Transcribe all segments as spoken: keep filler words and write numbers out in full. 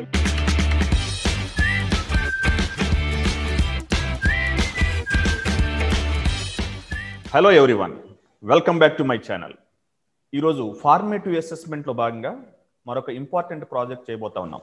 Hello everyone, welcome back to my channel. ఈరోజు formative అసెస్మెంట్లో భాగంగా మరొక ఇంపార్టెంట్ ప్రాజెక్ట్ చేయబోతా ఉన్నాం.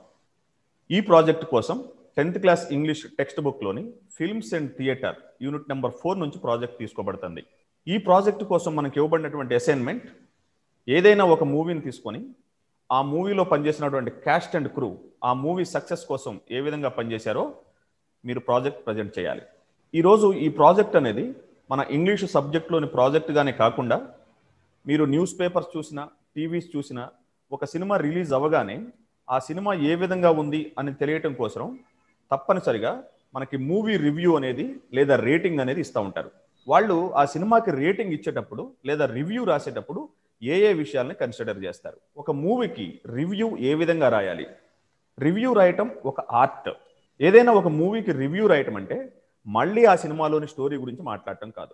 ఈ ప్రాజెక్ట్ కోసం టెన్త్ క్లాస్ ఇంగ్లీష్ టెక్స్ట్ బుక్లోని films and theatre unit number four నుంచి ప్రాజెక్ట్ తీసుకోబడుతుంది. ఈ ప్రాజెక్ట్ కోసం మనకి ఇవ్వబడినటువంటి అసైన్మెంట్, ఏదైనా ఒక మూవీని తీసుకొని ఆ మూవీలో పనిచేసినటువంటి క్యాస్ట్ అండ్ క్రూ ఆ మూవీ సక్సెస్ కోసం ఏ విధంగా పనిచేశారో మీరు ప్రాజెక్ట్ ప్రజెంట్ చేయాలి. ఈరోజు ఈ ప్రాజెక్ట్ అనేది మన ఇంగ్లీషు సబ్జెక్ట్లోని ప్రాజెక్టుగానే కాకుండా మీరు న్యూస్ పేపర్స్ చూసినా, టీవీస్ చూసినా, ఒక సినిమా రిలీజ్ అవ్వగానే ఆ సినిమా ఏ విధంగా ఉంది అని తెలియటం కోసం తప్పనిసరిగా మనకి మూవీ రివ్యూ అనేది లేదా రేటింగ్ అనేది ఇస్తూ ఉంటారు. వాళ్ళు ఆ సినిమాకి రేటింగ్ ఇచ్చేటప్పుడు లేదా రివ్యూ రాసేటప్పుడు ఏ ఏ విషయాలని కన్సిడర్ చేస్తారు. ఒక మూవీకి రివ్యూ ఏ విధంగా రాయాలి? రివ్యూ రాయటం ఒక ఆర్ట్. ఏదైనా ఒక మూవీకి రివ్యూ రాయటం అంటే మళ్ళీ ఆ సినిమాలోని స్టోరీ గురించి మాట్లాడటం కాదు.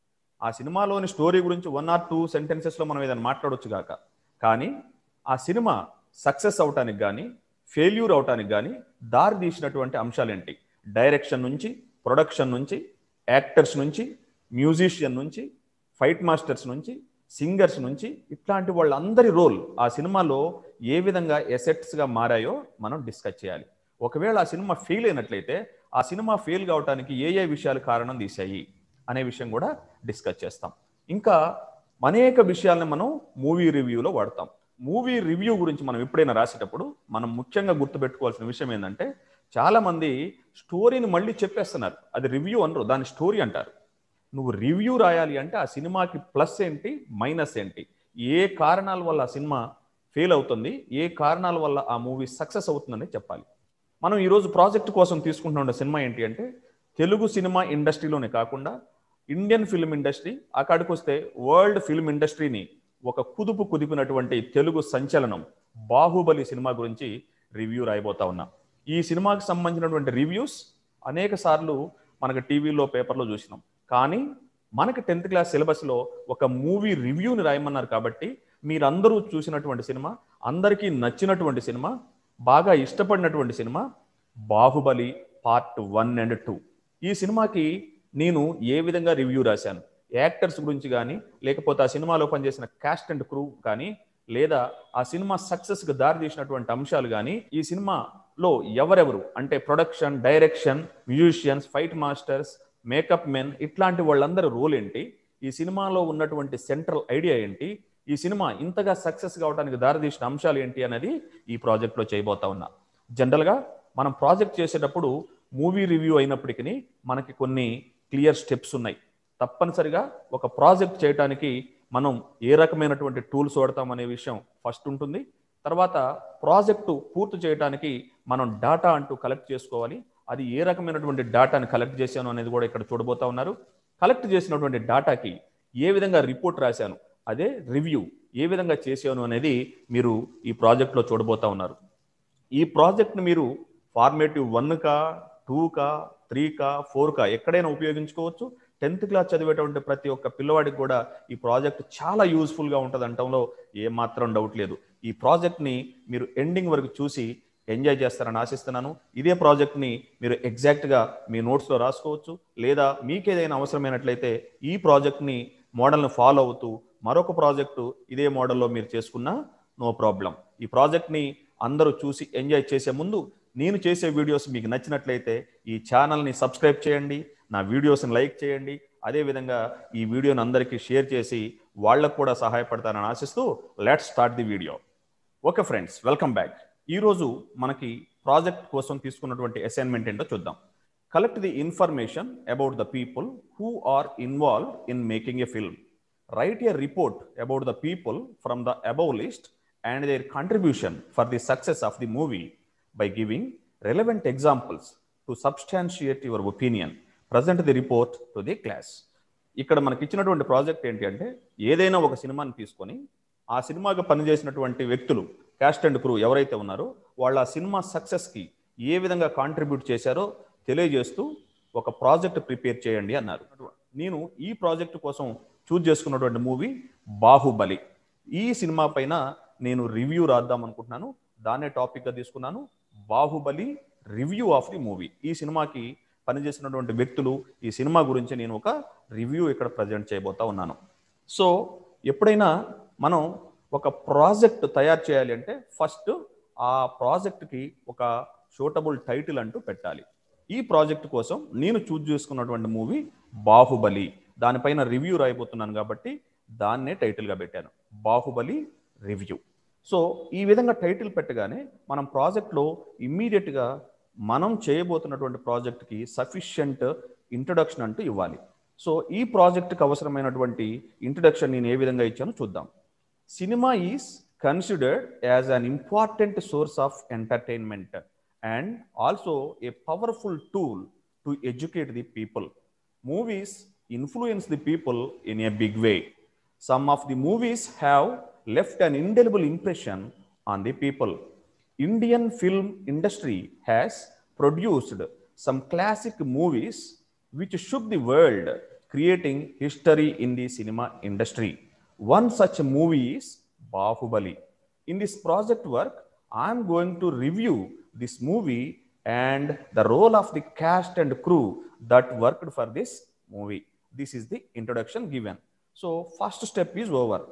ఆ సినిమాలోని స్టోరీ గురించి వన్ ఆర్ టూ సెంటెన్సెస్లో మనం ఏదైనా మాట్లాడవచ్చు కాక, కానీ ఆ సినిమా సక్సెస్ అవటానికి కానీ ఫెయిల్యూర్ అవటానికి కానీ దారి తీసినటువంటి అంశాలేంటి? డైరెక్షన్ నుంచి, ప్రొడక్షన్ నుంచి, యాక్టర్స్ నుంచి, మ్యూజిషియన్ నుంచి, ఫైట్ మాస్టర్స్ నుంచి, సింగర్స్ నుంచి, ఇట్లాంటి వాళ్ళందరి రోల్ ఆ సినిమాలో ఏ విధంగా ఎసెట్స్గా మారాయో మనం డిస్కస్ చేయాలి. ఒకవేళ ఆ సినిమా ఫెయిల్ అయినట్లయితే ఆ సినిమా ఫెయిల్ కావడానికి ఏ ఏ విషయాలు కారణం తీసాయి అనే విషయం కూడా డిస్కస్ చేస్తాం. ఇంకా అనేక విషయాలను మనం మూవీ రివ్యూలో వాడతాం. మూవీ రివ్యూ గురించి మనం ఎప్పుడైనా రాసేటప్పుడు మనం ముఖ్యంగా గుర్తుపెట్టుకోవాల్సిన విషయం ఏంటంటే, చాలామంది స్టోరీని మళ్ళీ చెప్పేస్తున్నారు. అది రివ్యూ అనరు, దాని స్టోరీ అంటారు. నువ్వు రివ్యూ రాయాలి అంటే ఆ సినిమాకి ప్లస్ ఏంటి, మైనస్ ఏంటి, ఏ కారణాల వల్ల ఆ సినిమా ఫెయిల్ అవుతుంది, ఏ కారణాల వల్ల ఆ మూవీ సక్సెస్ అవుతుందని చెప్పాలి. మనం ఈరోజు ప్రాజెక్ట్ కోసం తీసుకుంటున్న సినిమా ఏంటి అంటే, తెలుగు సినిమా ఇండస్ట్రీలోనే కాకుండా ఇండియన్ ఫిల్మ్ ఇండస్ట్రీ, అక్కడికి వస్తే వరల్డ్ ఫిల్మ్ ఇండస్ట్రీని ఒక కుదుపు కుదిపినటువంటి తెలుగు సంచలనం బాహుబలి సినిమా గురించి రివ్యూ రాయబోతా ఉన్నా. ఈ సినిమాకి సంబంధించినటువంటి రివ్యూస్ అనేక సార్లు మనకు టీవీలో, పేపర్లో చూసినాం. కానీ మనకి టెన్త్ క్లాస్ సిలబస్లో ఒక మూవీ రివ్యూని రాయమన్నారు. కాబట్టి మీరందరూ చూసినటువంటి సినిమా, అందరికీ నచ్చినటువంటి సినిమా, బాగా ఇష్టపడినటువంటి cinema Baahubali part one and two. ఈ సినిమాకి నేను ఏ విధంగా రివ్యూ రాశాను, యాక్టర్స్ గురించి కానీ, లేకపోతే ఆ సినిమాలో పనిచేసిన క్యాస్ట్ అండ్ క్రూ కానీ, లేదా ఆ సినిమా సక్సెస్కి దారి తీసినటువంటి అంశాలు కానీ, ఈ సినిమాలో ఎవరెవరు అంటే production, direction, musicians, fight masters, makeup men, ఇట్లాంటి వాళ్ళందరి రోల్ ఏంటి, ఈ సినిమాలో ఉన్నటువంటి సెంట్రల్ ఐడియా ఏంటి, ఈ సినిమా ఇంతగా సక్సెస్ కావడానికి దారితీసిన అంశాలు ఏంటి అనేది ఈ ప్రాజెక్ట్లో చేయబోతా ఉన్నా. జనరల్గా మనం ప్రాజెక్ట్ చేసేటప్పుడు మూవీ రివ్యూ అయినప్పటికీ మనకి కొన్ని క్లియర్ స్టెప్స్ ఉన్నాయి. తప్పనిసరిగా ఒక ప్రాజెక్ట్ చేయడానికి మనం ఏ రకమైనటువంటి టూల్స్ వాడతాం అనే విషయం ఫస్ట్ ఉంటుంది. తర్వాత ప్రాజెక్టు పూర్తి చేయడానికి మనం డాటా అంటూ కలెక్ట్ చేసుకోవాలి. అది ఏ రకమైనటువంటి డాటాని కలెక్ట్ చేశాను అనేది కూడా ఇక్కడ చూడబోతా ఉన్నారు. కలెక్ట్ చేసినటువంటి డాటాకి ఏ విధంగా రిపోర్ట్ రాశాను, అదే రివ్యూ ఏ విధంగా చేశాను అనేది మీరు ఈ ప్రాజెక్ట్లో చూడబోతా ఉన్నారు. ఈ ప్రాజెక్ట్ని మీరు ఫార్మేటివ్ వన్ కా, టూ కా, త్రీ కా, ఫోర్ కా ఎక్కడైనా ఉపయోగించుకోవచ్చు. టెన్త్ క్లాస్ చదివేటువంటి ప్రతి ఒక్క పిల్లవాడికి కూడా ఈ ప్రాజెక్ట్ చాలా యూజ్ఫుల్గా ఉంటుంది అనటంలో ఏమాత్రం డౌట్ లేదు. ఈ ప్రాజెక్ట్ని మీరు ఎండింగ్ వరకు చూసి ఎంజాయ్ చేస్తారని ఆశిస్తున్నాను. ఇదే ప్రాజెక్ట్ని మీరు ఎగ్జాక్ట్గా మీ నోట్స్లో రాసుకోవచ్చు, లేదా మీకు ఏదైనా అవసరమైనట్లయితే ఈ ప్రాజెక్ట్ని మోడల్ని ఫాలో అవుతూ మరొక ప్రాజెక్టు ఇదే మోడల్లో మీరు చేసుకున్నా నో ప్రాబ్లం. ఈ ప్రాజెక్ట్ని అందరూ చూసి ఎంజాయ్ చేసే ముందు నేను చేసే వీడియోస్ మీకు నచ్చినట్లయితే ఈ ఛానల్ని సబ్స్క్రైబ్ చేయండి, నా వీడియోస్ని లైక్ చేయండి, అదేవిధంగా ఈ వీడియోని అందరికీ షేర్ చేసి వాళ్ళకు కూడా సహాయపడతానని ఆశిస్తూ let's start the video. Okay friends, welcome back. ఈరోజు మనకి ప్రాజెక్ట్ కోసం తీసుకున్నటువంటి అసైన్మెంట్ ఏంటో చూద్దాం. Collect the information about the people who are involved in making a film. Write a report about the people from the above list and their contribution for the success of the movie by giving relevant examples to substantiate your opinion. Present the report to the class. ఇక్కడ మనకి ఇచ్చినటువంటి project ఏంటి అంటే, ఏదైనా ఒక సినిమాని తీసుకొని ఆ సినిమాకి పనిచేసినటువంటి వ్యక్తులు, క్యాస్ట్ అండ్ క్రూ ఎవరైతే ఉన్నారో వాళ్ళ ఆ సినిమా సక్సెస్కి ఏ విధంగా కాంట్రిబ్యూట్ చేశారో తెలియజేస్తూ ఒక ప్రాజెక్ట్ ప్రిపేర్ చేయండి అన్నారు. నేను ఈ ప్రాజెక్ట్ కోసం చూజ్ చేసుకున్నటువంటి మూవీ బాహుబలి. ఈ సినిమా పైన నేను రివ్యూ రాద్దాం అనుకుంటున్నాను. దాన్నే టాపిక్గా తీసుకున్నాను. Baahubali review of the movie. ఈ సినిమాకి పనిచేసినటువంటి వ్యక్తులు, ఈ సినిమా గురించి నేను ఒక రివ్యూ ఇక్కడ ప్రజెంట్ చేయబోతా ఉన్నాను. సో ఎప్పుడైనా మనం ఒక ప్రాజెక్ట్ తయారు చేయాలి అంటే ఫస్ట్ ఆ ప్రాజెక్ట్కి ఒక సూటబుల్ టైటిల్ అంటూ పెట్టాలి. ఈ ప్రాజెక్ట్ కోసం నేను చూజ్ చేసుకున్నటువంటి మూవీ బాహుబలి. దానిపైన రివ్యూ రాయిపోతున్నాను కాబట్టి దాన్నే టైటిల్గా పెట్టాను, బాహుబలి రివ్యూ. సో ఈ విధంగా టైటిల్ పెట్టగానే మనం ప్రాజెక్ట్లో ఇమ్మీడియట్గా మనం చేయబోతున్నటువంటి ప్రాజెక్ట్కి సఫిషియంట్ ఇంట్రొడక్షన్ అంటూ ఇవ్వాలి. సో ఈ ప్రాజెక్ట్కి అవసరమైనటువంటి ఇంట్రొడక్షన్ నేను ఏ విధంగా ఇచ్చానో చూద్దాం. Cinema is considered as an important source of entertainment and also a powerful tool to educate the people. Movies influence the people in a big way. Some of the movies have left an indelible impression on the people. Indian film industry has produced some classic movies which shook the world, creating history in the cinema industry. One such movie is Bahubali. In this project work, I am going to review this movie and the role of the cast and crew that worked for this movie. This is the introduction given. So first step is over.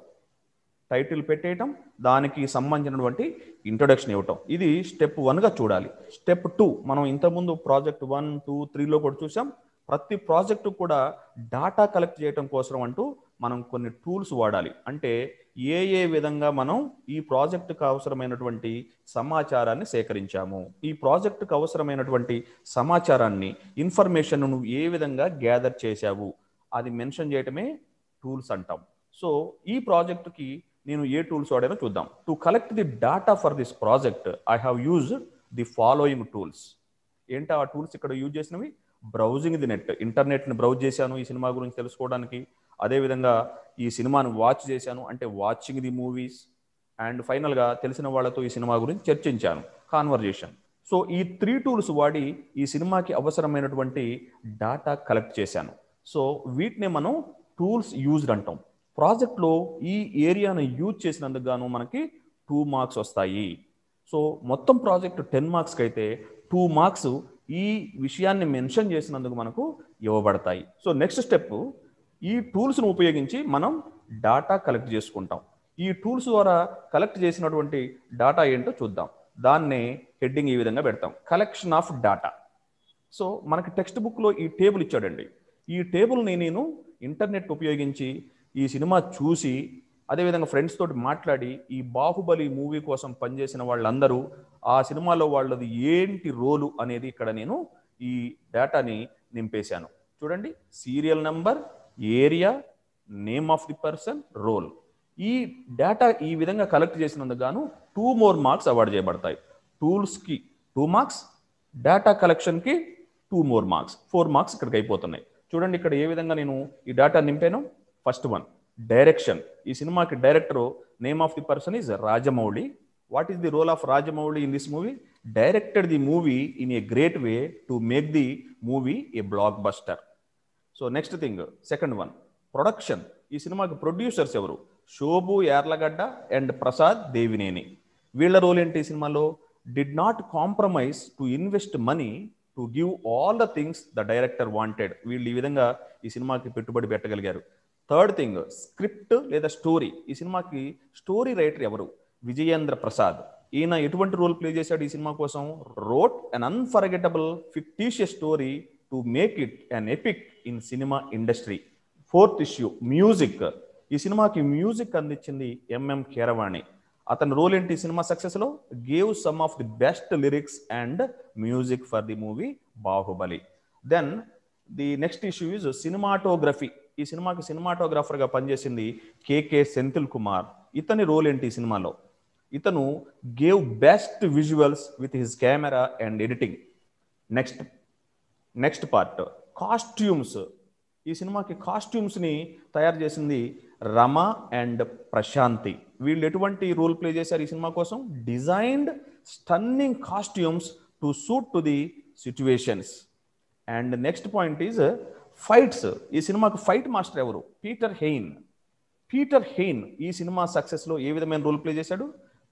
Title పెట్టేయటం, దానికి సంబంధించినటువంటి introduction ఇవ్వటం, ఇది step వన్గా చూడాలి. Step two మనం ఇంతకుముందు project one two త్రీలో కూడా చూసాం. ప్రతి ప్రాజెక్టు కూడా డాటా కలెక్ట్ చేయడం కోసం అంటూ మనం కొన్ని టూల్స్ వాడాలి. అంటే ఏ ఏ విధంగా మనం ఈ ప్రాజెక్టుకు అవసరమైనటువంటి సమాచారాన్ని సేకరించాము, ఈ ప్రాజెక్టుకు అవసరమైనటువంటి సమాచారాన్ని, ఇన్ఫర్మేషన్ నువ్వు ఏ విధంగా గ్యాదర్ చేశావు, అది మెన్షన్ చేయటమే టూల్స్ అంటాం. సో ఈ ప్రాజెక్టుకి నేను ఏ టూల్స్ వాడానో చూద్దాం. To collect the data for this project I have used the following tools. ఏంటి ఆ టూల్స్ ఇక్కడ యూజ్ చేసినవి? బ్రౌజింగ్ ది నెట్, ఇంటర్నెట్ని బ్రౌజ్ చేశాను ఈ సినిమా గురించి తెలుసుకోవడానికి. అదేవిధంగా ఈ సినిమాను వాచ్ చేశాను, అంటే వాచింగ్ ది మూవీస్. అండ్ ఫైనల్గా తెలిసిన వాళ్ళతో ఈ సినిమా గురించి చర్చించాను, కాన్వర్జేషన్. సో ఈ త్రీ టూల్స్ వాడి ఈ సినిమాకి అవసరమైనటువంటి డాటా కలెక్ట్ చేశాను. సో వీటిని మనం టూల్స్ యూజ్డ్ అంటాం. ప్రాజెక్ట్లో ఈ ఏరియాను యూజ్ చేసినందుకు గాను మనకి టూ మార్క్స్ వస్తాయి. సో మొత్తం ప్రాజెక్ట్ టెన్ మార్క్స్కి అయితే టూ మార్క్స్ ఈ విషయాన్ని మెన్షన్ చేసినందుకు మనకు ఇవ్వబడతాయి. సో నెక్స్ట్ స్టెప్, ఈ టూల్స్ను ఉపయోగించి మనం డాటా కలెక్ట్ చేసుకుంటాం. ఈ టూల్స్ ద్వారా కలెక్ట్ చేసినటువంటి డాటా ఏంటో చూద్దాం. దాన్నే హెడ్డింగ్ ఈ విధంగా పెడతాం, కలెక్షన్ ఆఫ్ డాటా. సో మనకి టెక్స్ట్ బుక్లో ఈ టేబుల్ ఇచ్చాడండి. ఈ టేబుల్ని నేను ఇంటర్నెట్ ఉపయోగించి ఈ సినిమా చూసి, అదేవిధంగా ఫ్రెండ్స్ తోటి మాట్లాడి, ఈ బాహుబలి మూవీ కోసం పనిచేసిన వాళ్ళందరూ ఆ సినిమాలో వాళ్ళది ఏంటి రోలు అనేది ఇక్కడ నేను ఈ డేటాని నింపేశాను. చూడండి, serial number, area, name of the person, role. ఈ డేటా ఈ విధంగా కలెక్ట్ చేసినందుకు గాను టూ మోర్ మార్క్స్ అవార్డు చేయబడతాయి. టూల్స్కి టూ మార్క్స్, డేటా కలెక్షన్కి two more marks, four marks ఇక్కడికి అయిపోతున్నాయి. చూడండి ఇక్కడ ఏ విధంగా నేను ఈ డేటా నింపాను. First one, direction. ఈ సినిమాకి director name of the person is Rajamouli. What is the role of Rajamouli in this movie? Directed the movie in a great way to make the movie a blockbuster. So next thing, second one, production. ఈ సినిమాకి producers ఎవరు? Shobu Yarlagadda and Prasad Devineni. వీళ్ళ role ఏంటి ఈ సినిమాలో? Did not compromise to invest money to give all the things the director wanted. వీళ్ళు ఈ విధంగా ఈ సినిమాకి పెట్టుబడి పెట్టగలిగారు. థర్డ్ థింగ్, స్క్రిప్ట్ లేదా స్టోరీ. ఈ సినిమాకి స్టోరీ రైటర్ ఎవరు? విజయేంద్ర ప్రసాద్. ఈయన ఎటువంటి రోల్ ప్లే చేశాడు ఈ సినిమా కోసం? Wrote an unforgettable fictitious story to make it an epic in cinema industry. Fourth issue, music. ఈ సినిమాకి మ్యూజిక్ అందించింది ఎంఎం కీరవాణి. అతని రోల్ ఏంటి ఈ సినిమా సక్సెస్లో? Gave some of the best lyrics and music for the movie Baahubali. Then the next issue is cinematography. ఈ సినిమాకి సినిమాటోగ్రాఫర్గా పనిచేసింది కేకే సెంథిల్ కుమార్. ఇతని రోల్ ఏంటి ఈ సినిమాలో? ఇతను gave best visuals with his camera and editing. Next next part, costumes. ఈ సినిమాకి కాస్ట్యూమ్స్ని తయారు చేసింది రమ అండ్ ప్రశాంతి. వీళ్ళు ఎటువంటి రోల్ ప్లే చేశారు ఈ సినిమా కోసం? Designed stunning costumes to suit to the situations. And next point is fights. ఈ సినిమాకు ఫైట్ మాస్టర్ ఎవరు? Peter Hein. పీటర్ హెయిన్ ఈ సినిమా సక్సెస్లో ఏ విధమైన రోల్ ప్లే చేశాడు?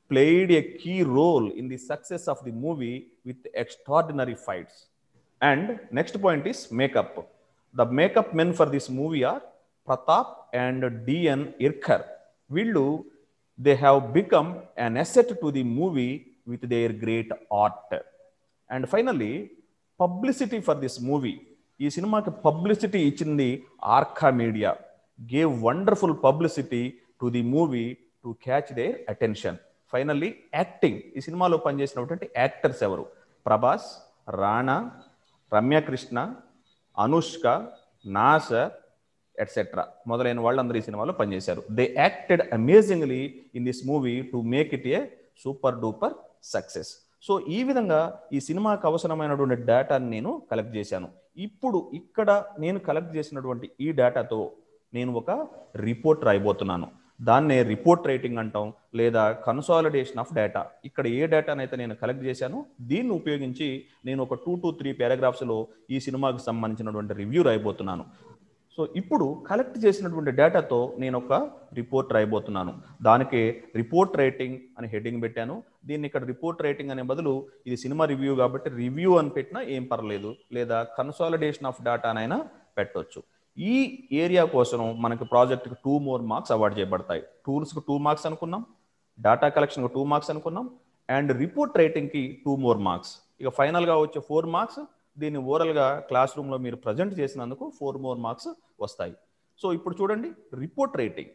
played a key role in the success of the movie with extraordinary fights. And next point is makeup. The makeup men for this movie are Pratap and D N Irkar. Villu, they have become an asset to the movie with their great art. And finally, publicity for this movie. ఈ సినిమాకి publicity ఇచ్చింది Arka Media. Gave wonderful publicity to the movie to catch their attention. Finally acting. ఈ సినిమాలో పనిచేసినటువంటి actors ఎవరు? Prabhas, Rana, Ramya Krishna, Anushka, Nassar etcetera మొదలైన వాళ్ళందరూ ఈ సినిమాలో పనిచేశారు. They acted amazingly in this movie to make it a super duper success. So ఈ విధంగా ఈ సినిమాకి అవసరమైనటువంటి డేటాని నేను కలెక్ట్ చేశాను. ఇప్పుడు ఇక్కడ నేను కలెక్ట్ చేసినటువంటి ఈ డేటాతో నేను ఒక రిపోర్ట్ రాయబోతున్నాను. దాన్నే రిపోర్ట్ రైటింగ్ అంటాం, లేదా కన్సాలిడేషన్ ఆఫ్ డేటా. ఇక్కడ ఏ డేటానైతే నేను కలెక్ట్ చేశానో దీన్ని ఉపయోగించి నేను ఒక టూ టు త్రీ పారాగ్రాఫ్స్లో ఈ సినిమాకి సంబంధించినటువంటి రివ్యూ రాయబోతున్నాను. సో ఇప్పుడు కలెక్ట్ చేసినటువంటి డేటాతో నేను ఒక రిపోర్ట్ రాయబోతున్నాను. దానికే రిపోర్ట్ రైటింగ్ అని హెడ్డింగ్ పెట్టాను. దీన్ని ఇక్కడ రిపోర్ట్ రైటింగ్ అనే బదులు ఇది సినిమా రివ్యూ కాబట్టి రివ్యూ అని పెట్టినా ఏం పర్లేదు, లేదా కన్సాలిడేషన్ ఆఫ్ డేటా అనైనా పెట్టవచ్చు. ఈ ఏరియా కోసం మనకి ప్రాజెక్ట్కి టూ మోర్ మార్క్స్ అవార్డ్ చేయబడతాయి. టూల్స్కి టూ మార్క్స్ అనుకున్నాం, డేటా కలెక్షన్కి టూ మార్క్స్ అనుకున్నాం, అండ్ రిపోర్ట్ రైటింగ్కి టూ మోర్ మార్క్స్. ఇక ఫైనల్గా వచ్చే ఫోర్ మార్క్స్ దీన్ని ఓరల్గా క్లాస్ రూమ్లో మీరు ప్రజెంట్ చేసినందుకు ఫోర్ మోర్ మార్క్స్ వస్తాయి. సో ఇప్పుడు చూడండి, రిపోర్ట్ రైటింగ్.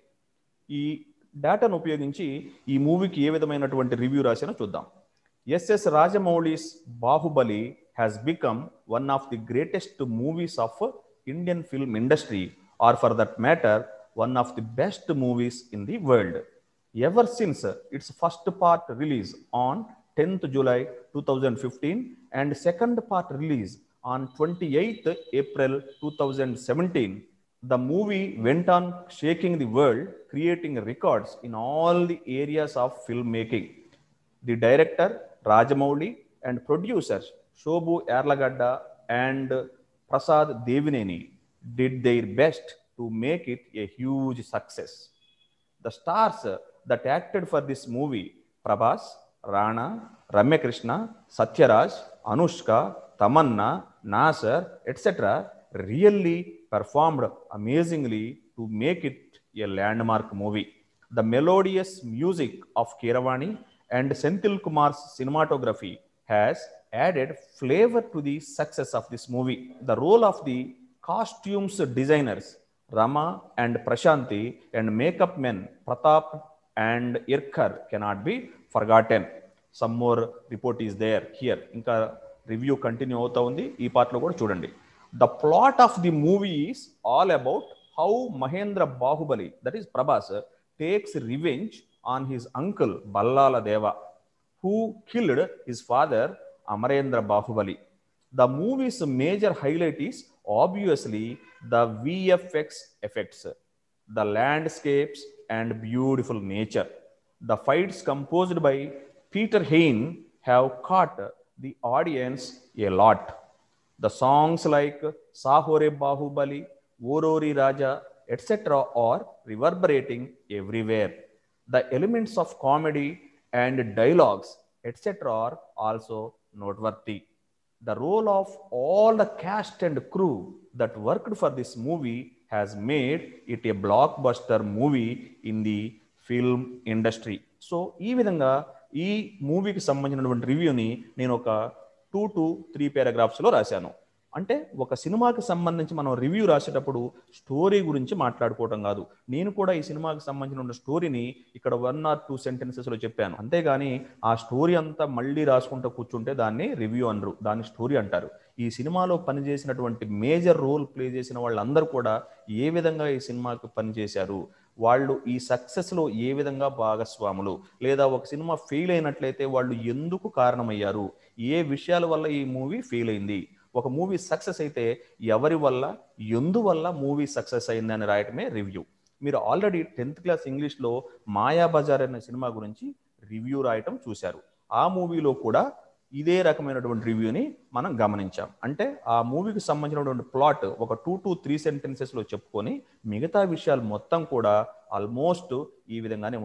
ఈ డేటాను ఉపయోగించి ఈ మూవీకి ఏ విధమైనటువంటి రివ్యూ రాశానో చూద్దాం. SS Rajamouli's Baahubali has become one of the greatest movies of Indian film industry, or for that matter one of the best movies in the world. Ever since its first part release on tenth July twenty fifteen and second part release on twenty-eighth April twenty seventeen, the movie went on shaking the world, creating records in all the areas of filmmaking. The director Rajamouli and producers Shobhu Yarlagadda and Prasad Devineni did their best to make it a huge success. The stars that acted for this movie, Prabhas, Rana, Ramya Krishna, Satyaraj, Anushka, Tamanna, Nasser, et cetera really performed amazingly to make it a landmark movie. The melodious music of Keeravani and Senthil Kumar's cinematography has added flavor to the success of this movie. The role of the costumes designers, Rama and Prashanti, and makeup men, Pratap and Irkar, cannot be forgotten. Some more report is there here. Inka review continue అవుతా ఉంది. ఈ పార్ట్లో కూడా చూడండి. The plot of the movie is all about how Mahendra Bahubali, that is Prabhas, takes revenge on his uncle Ballala Deva, who killed his father Amarendra Bahubali. The movie's major highlight is obviously the V F X effects, the landscapes and beautiful nature. The fights composed by Peter Hain have caught the audience a lot. The songs like Sahore Bahubali, Orori Raja, et cetera are reverberating everywhere. The elements of comedy and dialogues, et cetera are also noteworthy. The role of all the cast and crew that worked for this movie has made it a blockbuster movie in the film industry. So ఈ విధంగా ఈ మూవీకి సంబంధించినటువంటి రివ్యూని నేను ఒక two to three పారాగ్రాఫ్స్లో రాశాను. అంటే ఒక సినిమాకి సంబంధించి మనం రివ్యూ రాసేటప్పుడు స్టోరీ గురించి మాట్లాడుకోవటం కాదు. నేను కూడా ఈ సినిమాకి సంబంధించిన స్టోరీని ఇక్కడ వన్ ఆర్ టూ సెంటెన్సెస్లో చెప్పాను. అంతేగాని ఆ స్టోరీ అంతా మళ్ళీ రాసుకుంటూ కూర్చుంటే దాన్ని రివ్యూ అనరు, దాన్ని స్టోరీ అంటారు. ఈ సినిమాలో పనిచేసినటువంటి మేజర్ రోల్ ప్లే చేసిన వాళ్ళందరూ కూడా ఏ విధంగా ఈ సినిమాకి పనిచేశారు, వాళ్ళు ఈ సక్సెస్లో ఏ విధంగా భాగస్వాములు, లేదా ఒక సినిమా ఫెయిల్ అయినట్లయితే వాళ్ళు ఎందుకు కారణమయ్యారు, ఏ విషయాల వల్ల ఈ మూవీ ఫెయిల్ అయింది, ఒక మూవీ సక్సెస్ అయితే ఎవరి వల్ల ఎందువల్ల మూవీ సక్సెస్ అయిందని రాయటమే రివ్యూ. మీరు ఆల్రెడీ టెన్త్ క్లాస్ ఇంగ్లీష్లో మాయాబజార్ అనే సినిమా గురించి రివ్యూ రాయటం చూశారు. ఆ మూవీలో కూడా ఇదే రకమైనటువంటి రివ్యూని మనం గమనించాం. అంటే ఆ మూవీకి సంబంధించినటువంటి ప్లాట్ ఒక టూ టు త్రీ సెంటెన్సెస్లో చెప్పుకొని మిగతా విషయాలు మొత్తం కూడా ఆల్మోస్ట్ ఈ విధంగానే ఉంది.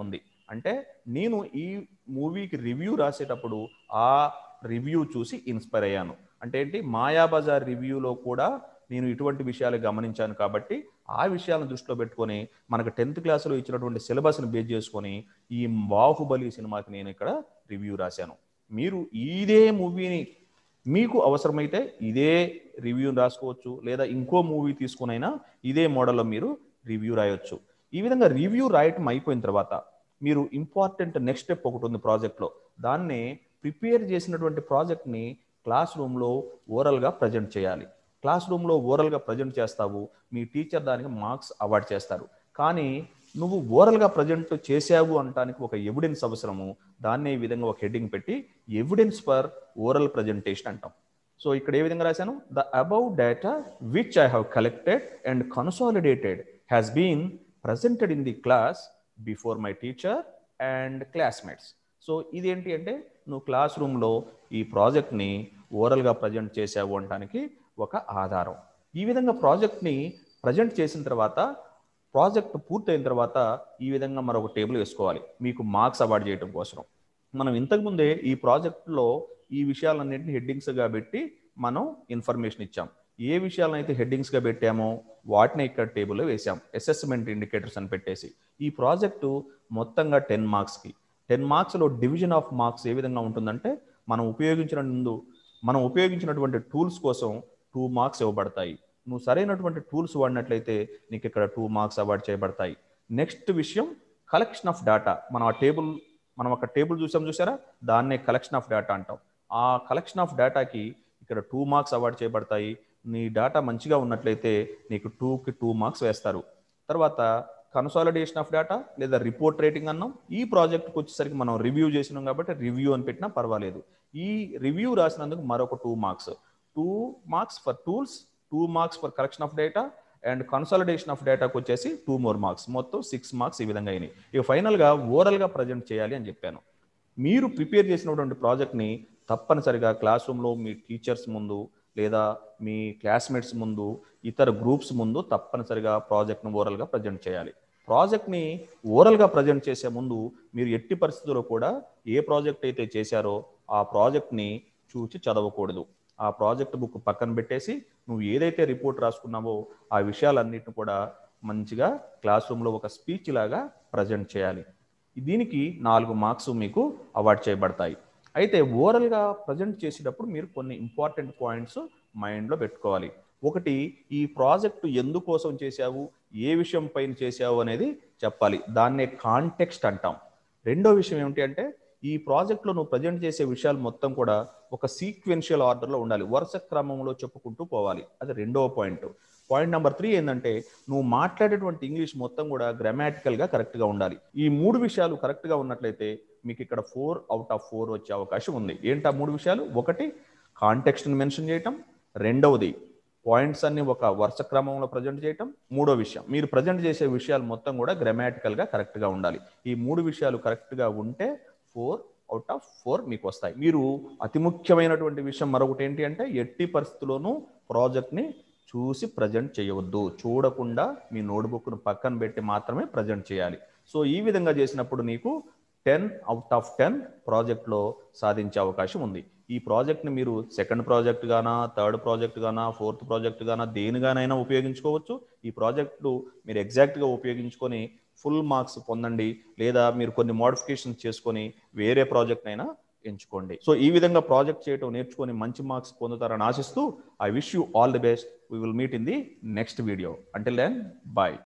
అంటే నేను ఈ మూవీకి రివ్యూ రాసేటప్పుడు ఆ రివ్యూ చూసి ఇన్స్పైర్ అయ్యాను. అంటే ఏంటి, మాయాబజార్ రివ్యూలో కూడా నేను ఇటువంటి విషయాలు గమనించాను కాబట్టి ఆ విషయాలను దృష్టిలో పెట్టుకొని మనకు టెన్త్ క్లాస్లో ఇచ్చినటువంటి సిలబస్ని బేస్ చేసుకొని ఈ బాహుబలి సినిమాకి నేను ఇక్కడ రివ్యూ రాశాను. మీరు ఇదే మూవీని మీకు అవసరమైతే ఇదే రివ్యూని రాసుకోవచ్చు, లేదా ఇంకో మూవీ తీసుకునైనా ఇదే మోడల్లో మీరు రివ్యూ రాయొచ్చు. ఈ విధంగా రివ్యూ రాయటం అయిపోయిన తర్వాత మీరు ఇంపార్టెంట్ నెక్స్ట్ స్టెప్ ఒకటి ఉంది ప్రాజెక్ట్లో. దాన్ని ప్రిపేర్ చేసినటువంటి ప్రాజెక్ట్ని క్లాస్ రూమ్లో ఓరల్గా ప్రజెంట్ చేయాలి. క్లాస్ రూమ్లో ఓరల్గా ప్రజెంట్ చేస్తావు, మీ టీచర్ దానికి మార్క్స్ అవార్డ్ చేస్తారు. కానీ నువ్వు ఓరల్గా ప్రజెంట్ చేసావు అనడానికి ఒక ఎవిడెన్స్ అవసరము. దాన్నే ఈ విధంగా ఒక హెడ్డింగ్ పెట్టి ఎవిడెన్స్ ఫర్ ఓరల్ ప్రజెంటేషన్ అంటాం. సో ఇక్కడ ఏ విధంగా రాశాను, the above data which I have collected and consolidated has been presented in the class before my teacher and classmates. So ఇదేంటి అంటే నువ్వు క్లాస్ రూమ్లో ఈ ప్రాజెక్ట్ని ఓరల్గా ప్రజెంట్ చేసావు అనడానికి ఒక ఆధారం. ఈ విధంగా ప్రాజెక్ట్ని ప్రజెంట్ చేసిన తర్వాత, ప్రాజెక్ట్ పూర్తయిన తర్వాత ఈ విధంగా మరొక టేబుల్ వేసుకోవాలి మీకు మార్క్స్ అవార్డ్ చేయడం కోసం. మనం ఇంతకుముందే ఈ ప్రాజెక్ట్లో ఈ విషయాలన్నింటినీ హెడ్డింగ్స్గా పెట్టి మనం ఇన్ఫర్మేషన్ ఇచ్చాం. ఏ విషయాలనైతే హెడ్డింగ్స్గా పెట్టామో వాటిని ఇక్కడ టేబుల్లో వేసాం, అసెస్మెంట్ ఇండికేటర్స్ అని పెట్టేసి. ఈ ప్రాజెక్టు మొత్తంగా టెన్ మార్క్స్కి టెన్ మార్క్స్లో డివిజన్ ఆఫ్ మార్క్స్ ఏ విధంగా ఉంటుందంటే, మనం ఉపయోగించిన ముందు మనం ఉపయోగించినటువంటి టూల్స్ కోసం టూ మార్క్స్ ఇవ్వబడతాయి. నువ్వు సరైనటువంటి టూల్స్ వాడినట్లయితే నీకు ఇక్కడ టూ మార్క్స్ అవార్డ్ చేయబడతాయి. నెక్స్ట్ విషయం కలెక్షన్ ఆఫ్ డేటా. మనం ఆ టేబుల్ మనం ఒక టేబుల్ చూసాం చూసారా, దాన్నే కలెక్షన్ ఆఫ్ డేటా అంటాం. ఆ కలెక్షన్ ఆఫ్ డేటాకి ఇక్కడ టూ మార్క్స్ అవార్డ్ చేయబడతాయి. నీ డేటా మంచిగా ఉన్నట్లయితే నీకు టూకి టూ మార్క్స్ వేస్తారు. తర్వాత కన్సాలిడేషన్ ఆఫ్ డేటా లేదా రిపోర్ట్ రేటింగ్ అన్నాం. ఈ ప్రాజెక్ట్కి వచ్చేసరికి మనం రివ్యూ చేసినాం కాబట్టి రివ్యూ అని పెట్టినా పర్వాలేదు. ఈ రివ్యూ రాసినందుకు మరొక two marks two marks for tools, two marks for collection of data and consolidation of డేటాకి వచ్చేసి టూ మోర్ మార్క్స్, మొత్తం సిక్స్ మార్క్స్ ఈ విధంగా అయినాయి. ఇక ఫైనల్గా ఓరల్గా ప్రజెంట్ చేయాలి అని చెప్పాను. మీరు ప్రిపేర్ చేసినటువంటి ప్రాజెక్ట్ని తప్పనిసరిగా క్లాస్ రూమ్లో మీ టీచర్స్ ముందు లేదా మీ క్లాస్మేట్స్ ముందు, ఇతర గ్రూప్స్ ముందు తప్పనిసరిగా ప్రాజెక్ట్ను ఓరల్గా ప్రజెంట్ చేయాలి. ప్రాజెక్ట్ని ఓరల్గా ప్రజెంట్ చేసే ముందు మీరు ఎట్టి పరిస్థితుల్లో కూడా ఏ ప్రాజెక్ట్ అయితే చేశారో ఆ ప్రాజెక్ట్ని చూసి చదవకూడదు. ఆ ప్రాజెక్ట్ బుక్ పక్కన పెట్టేసి నువ్వు ఏదైతే రిపోర్ట్ రాసుకున్నావో ఆ విషయాలన్నిటిని కూడా మంచిగా క్లాస్ రూమ్లో ఒక స్పీచ్ లాగా ప్రజెంట్ చేయాలి. దీనికి నాలుగు మార్క్స్ మీకు అవార్డ్ చేయబడతాయి. అయితే ఓరల్గా ప్రజెంట్ చేసేటప్పుడు మీరు కొన్ని ఇంపార్టెంట్ పాయింట్స్ మైండ్లో పెట్టుకోవాలి. ఒకటి, ఈ ప్రాజెక్టు ఎందుకోసం చేశావు, ఏ విషయం పైన చేశావు అనేది చెప్పాలి. దాన్నే కాంటెక్స్ట్ అంటాం. రెండో విషయం ఏమిటి అంటే, ఈ ప్రాజెక్ట్లో నువ్వు ప్రజెంట్ చేసే విషయాలు మొత్తం కూడా ఒక సీక్వెన్షియల్ ఆర్డర్లో ఉండాలి, వరుస క్రమంలో చెప్పుకుంటూ పోవాలి. అది రెండవ పాయింట్. పాయింట్ నెంబర్ త్రీ ఏంటంటే, నువ్వు మాట్లాడేటువంటి ఇంగ్లీష్ మొత్తం కూడా గ్రామాటికల్గా కరెక్ట్గా ఉండాలి. ఈ మూడు విషయాలు కరెక్ట్గా ఉన్నట్లయితే మీకు ఇక్కడ ఫోర్ అవుట్ ఆఫ్ ఫోర్ వచ్చే అవకాశం ఉంది. ఏంటి ఆ మూడు విషయాలు? ఒకటి, కాంటెక్స్ట్ని మెన్షన్ చేయటం. రెండవది, పాయింట్స్ అన్ని ఒక వరుస క్రమంలో ప్రజెంట్ చేయటం. మూడో విషయం, మీరు ప్రజెంట్ చేసే విషయాలు మొత్తం కూడా గ్రామాటికల్గా కరెక్ట్గా ఉండాలి. ఈ మూడు విషయాలు కరెక్ట్గా ఉంటే ఫోర్ అవుట్ ఆఫ్ ఫోర్ మీకు వస్తాయి. మీరు అతి ముఖ్యమైనటువంటి విషయం మరొకటి ఏంటి అంటే, ఎట్టి పరిస్థితుల్లోనూ ప్రాజెక్ట్ని చూసి ప్రజెంట్ చేయవద్దు. చూడకుండా మీ నోట్బుక్ను పక్కన పెట్టి మాత్రమే ప్రజెంట్ చేయాలి. సో ఈ విధంగా చేసినప్పుడు నీకు టెన్ అవుట్ ఆఫ్ టెన్ ప్రాజెక్ట్లో సాధించే అవకాశం ఉంది. ఈ ప్రాజెక్ట్ని మీరు సెకండ్ ప్రాజెక్ట్ గానా, థర్డ్ ప్రాజెక్ట్ గానా, ఫోర్త్ ప్రాజెక్ట్ గానా, దేనిగానైనా ఉపయోగించుకోవచ్చు. ఈ ప్రాజెక్టు మీరు ఎగ్జాక్ట్గా ఉపయోగించుకొని ఫుల్ మార్క్స్ పొందండి, లేదా మీరు కొన్ని మోడిఫికేషన్స్ చేసుకొని వేరే ప్రాజెక్ట్ అయినా ఎంచుకోండి. సో ఈ విధంగా ప్రాజెక్ట్ చేయడం నేర్చుకొని మంచి మార్క్స్ పొందుతారని ఆశిస్తూ, I wish you all the best. We will meet in the next video. Until then, bye.